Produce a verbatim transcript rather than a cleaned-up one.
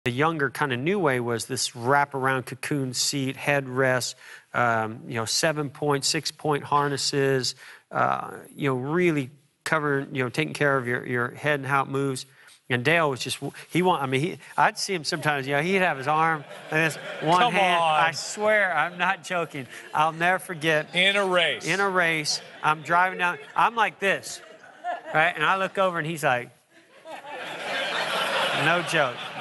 The younger kind of new way was this wraparound cocoon seat, headrest, um, you know, seven-point, six-point harnesses, uh, you know, really covering, you know, taking care of your, your head and how it moves. And Dale was just, he want, I mean, he, I'd see him sometimes, you know, he'd have his arm and his one Come hand. on. I swear, I'm not joking. I'll never forget. In a race. In a race, I'm driving down, I'm like this, right? And I look over and he's like, no joke.